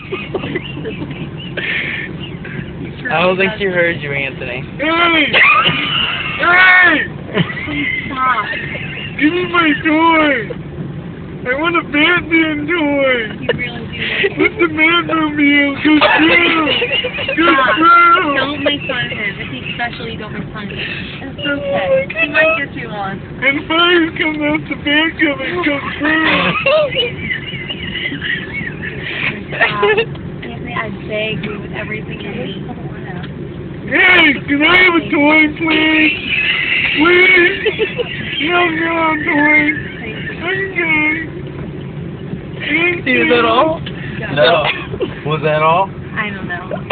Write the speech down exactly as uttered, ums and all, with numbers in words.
I don't think she heard you, Anthony. Hey! Hey! Please stop. Give me my toy! I want a Batman toy! You really do. Let the Batman be out! Go through! Go Stop. through! Don't make fun of him. If he's special, you don't make fun of him. It's okay. He might get you one. And fire comes out the back of it! Go through! Stop. Anthony, I beg you with everything in me. Hey! Can I have a toy, please? Please! No, no, toy! Okay. Is that all? Go. No. Was that all? I don't know.